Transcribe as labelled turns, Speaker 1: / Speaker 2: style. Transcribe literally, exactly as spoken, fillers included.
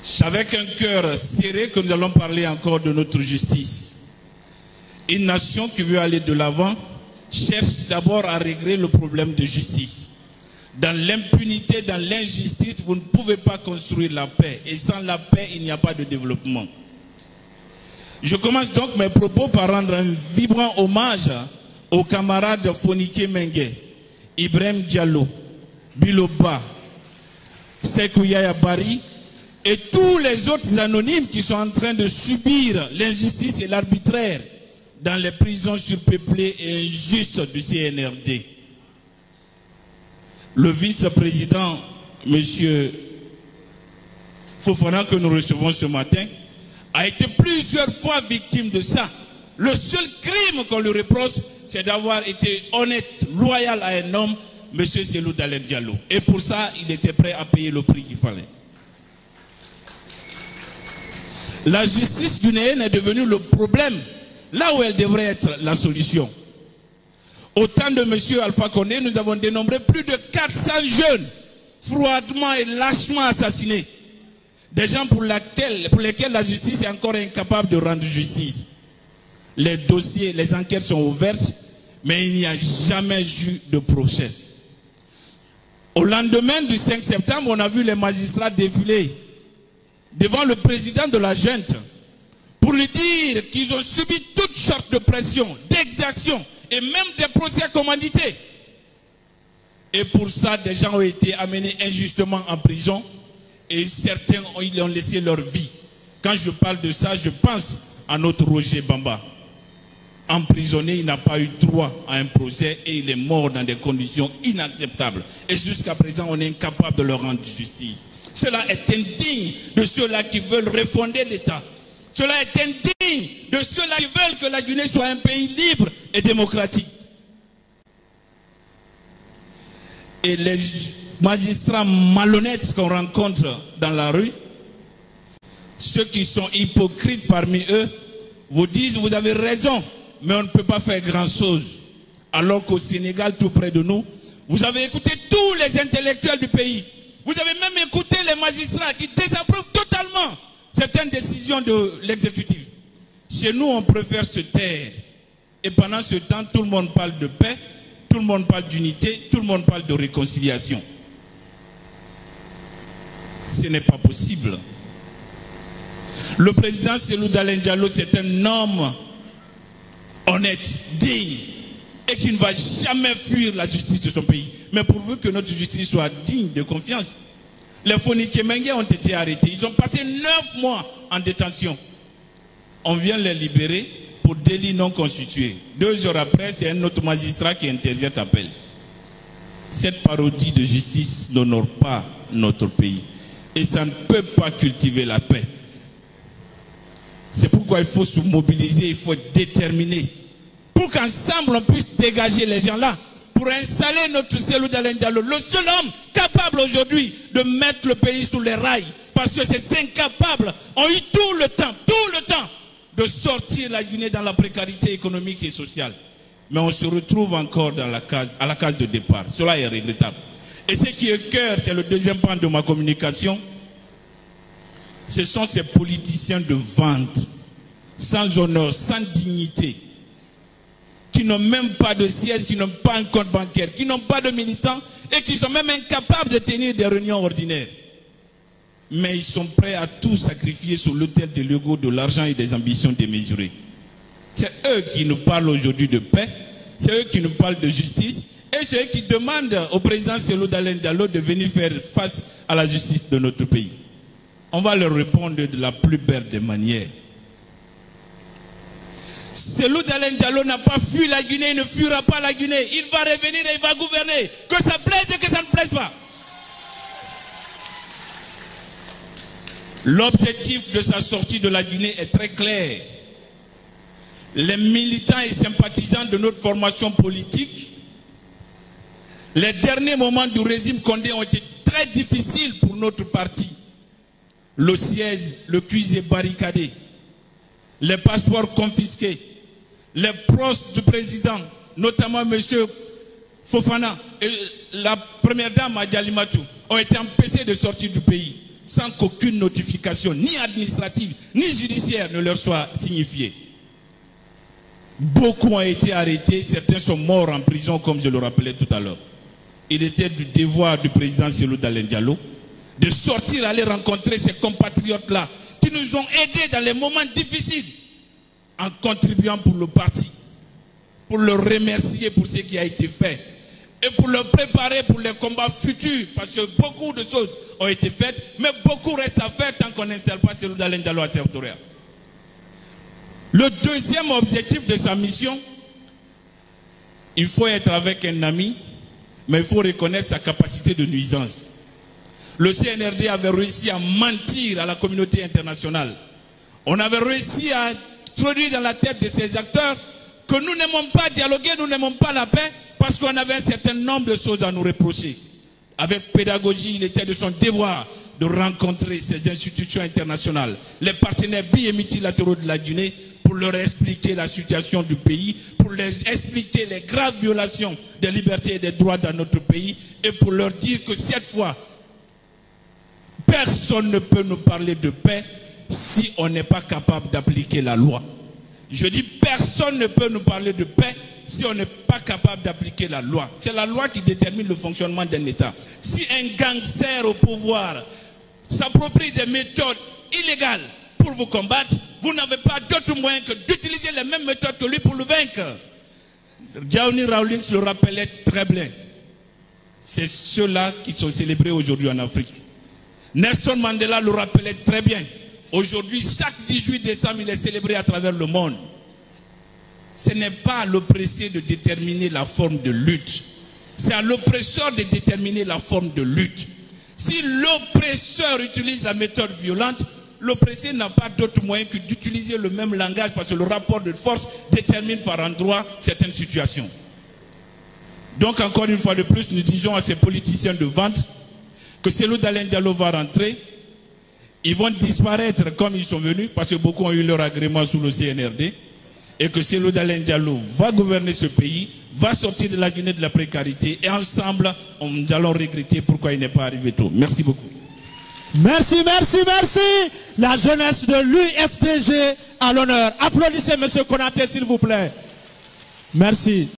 Speaker 1: C'est avec un cœur serré que nous allons parler encore de notre justice. Une nation qui veut aller de l'avant cherche d'abord à régler le problème de justice. Dans l'impunité, dans l'injustice, vous ne pouvez pas construire la paix. Et sans la paix, il n'y a pas de développement. Je commence donc mes propos par rendre un vibrant hommage aux camarades Fonike Mengue, Ibrahim Diallo, Biloba, Sekou Yaya Bari et tous les autres anonymes qui sont en train de subir l'injustice et l'arbitraire dans les prisons surpeuplées et injustes du C N R D. Le vice-président, M. Fofana, que nous recevons ce matin, a été plusieurs fois victime de ça. Le seul crime qu'on lui reproche, c'est d'avoir été honnête, loyal à un homme, M. Cellou Dalein Diallo. Et pour ça, il était prêt à payer le prix qu'il fallait. La justice guinéenne est devenue le problème, là où elle devrait être la solution. Au temps de M. Alpha Condé, nous avons dénombré plus de quatre cents jeunes froidement et lâchement assassinés. Des gens pour, laquelle, pour lesquels la justice est encore incapable de rendre justice. Les dossiers, les enquêtes sont ouvertes, mais il n'y a jamais eu de procès. Au lendemain du cinq septembre, on a vu les magistrats défiler devant le président de la junte pour lui dire qu'ils ont subi toutes sortes de pressions, d'exactions et même des procès commandités. Et pour ça, des gens ont été amenés injustement en prison et certains ont, ils ont laissé leur vie. Quand je parle de ça, je pense à notre Roger Bamba. Emprisonné, il n'a pas eu droit à un procès et il est mort dans des conditions inacceptables. Et jusqu'à présent, on est incapable de leur rendre justice. Cela est indigne de ceux-là qui veulent refonder l'État. Cela est indigne de ceux-là qui veulent que la Guinée soit un pays libre et démocratique. Et les magistrats malhonnêtes qu'on rencontre dans la rue, ceux qui sont hypocrites parmi eux, vous disent vous avez raison, mais on ne peut pas faire grand-chose. Alors qu'au Sénégal, tout près de nous, vous avez écouté tous les intellectuels du pays. Vous avez même écouté les magistrats qui désapprouvent totalement certaines décisions de l'exécutif. Chez nous, on préfère se taire. Et pendant ce temps, tout le monde parle de paix, tout le monde parle d'unité, tout le monde parle de réconciliation. Ce n'est pas possible. Le président Cellou Dalein Diallo, c'est un homme honnête, digne, et qui ne va jamais fuir la justice de son pays. Mais pourvu que notre justice soit digne de confiance. Les Fonike Mengue ont été arrêtés. Ils ont passé neuf mois en détention. On vient les libérer pour délit non constitué. Deux heures après, c'est un autre magistrat qui interjette appel. Cette parodie de justice n'honore pas notre pays. Et ça ne peut pas cultiver la paix. C'est pourquoi il faut se mobiliser, il faut être déterminé. Pour qu'ensemble on puisse dégager les gens là. Pour installer notre Cellou Dalein Diallo, le seul homme capable aujourd'hui de mettre le pays sous les rails. Parce que ces incapables ont eu tout le temps, tout le temps de sortir la Guinée dans la précarité économique et sociale. Mais on se retrouve encore dans la case, à la case de départ. Cela est regrettable. Et ce qui est cœur, c'est le deuxième point de ma communication. Ce sont ces politiciens de vente, sans honneur, sans dignité, qui n'ont même pas de siège, qui n'ont pas un compte bancaire, qui n'ont pas de militants et qui sont même incapables de tenir des réunions ordinaires. Mais ils sont prêts à tout sacrifier sur l'autel de l'ego, de l'argent et des ambitions démesurées. C'est eux qui nous parlent aujourd'hui de paix, c'est eux qui nous parlent de justice et c'est eux qui demandent au président Cellou Dalein Diallo de venir faire face à la justice de notre pays. On va leur répondre de la plus belle des manières. Cellou Dalein Diallo n'a pas fui la Guinée, il ne fuira pas la Guinée. Il va revenir et il va gouverner. Que ça plaise et que ça ne plaise pas. L'objectif de sa sortie de la Guinée est très clair. Les militants et sympathisants de notre formation politique, les derniers moments du régime Condé ont été très difficiles pour notre parti. Le siège, le cuisier barricadé, les passeports confisqués, les proches du président, notamment M. Fofana et la première dame Adjali Matou, ont été empêchés de sortir du pays. sans qu'aucune notification, ni administrative, ni judiciaire, ne leur soit signifiée. Beaucoup ont été arrêtés, certains sont morts en prison, comme je le rappelais tout à l'heure. Il était du devoir du président Cellou Dalein Diallo de sortir, aller rencontrer ces compatriotes-là qui nous ont aidés dans les moments difficiles en contribuant pour le parti, pour le remercier pour ce qui a été fait et pour le préparer pour les combats futurs, parce que beaucoup de choses ont été faites, mais beaucoup reste à faire tant qu'on n'installe pas Cellou Dalein Diallo à Sékou-Touré. Le deuxième objectif de sa mission, il faut être avec un ami, mais il faut reconnaître sa capacité de nuisance. Le C N R D avait réussi à mentir à la communauté internationale. On avait réussi à introduire dans la tête de ces acteurs que nous n'aimons pas dialoguer, nous n'aimons pas la paix, parce qu'on avait un certain nombre de choses à nous reprocher. Avec pédagogie, il était de son devoir de rencontrer ces institutions internationales, les partenaires bi- et multilatéraux de la Guinée, pour leur expliquer la situation du pays, pour leur expliquer les graves violations des libertés et des droits dans notre pays, et pour leur dire que cette fois, personne ne peut nous parler de paix si on n'est pas capable d'appliquer la loi. Je dis personne ne peut nous parler de paix si on n'est pas capable d'appliquer la loi. C'est la loi qui détermine le fonctionnement d'un État. Si un gangster au pouvoir s'approprie des méthodes illégales pour vous combattre, vous n'avez pas d'autre moyen que d'utiliser les mêmes méthodes que lui pour le vaincre. Johnny Rawlings le rappelait très bien. C'est ceux-là qui sont célébrés aujourd'hui en Afrique. Nelson Mandela le rappelait très bien. Aujourd'hui, chaque dix-huit décembre, il est célébré à travers le monde. Ce n'est pas à l'oppressé de déterminer la forme de lutte. C'est à l'oppresseur de déterminer la forme de lutte. Si l'oppresseur utilise la méthode violente, l'oppressé n'a pas d'autre moyen que d'utiliser le même langage, parce que le rapport de force détermine par endroit certaines situations. Donc encore une fois de plus, nous disons à ces politiciens de vente que Cellou Dalein Diallo va rentrer. Ils vont disparaître comme ils sont venus, parce que beaucoup ont eu leur agrément sous le C N R D, et que Cellou Dalein Diallo va gouverner ce pays, va sortir de la Guinée de la précarité, et ensemble, nous allons regretter pourquoi il n'est pas arrivé tôt. Merci beaucoup.
Speaker 2: Merci, merci, merci. La jeunesse de l'U F D G à l'honneur. Applaudissez M. Konaté, s'il vous plaît. Merci.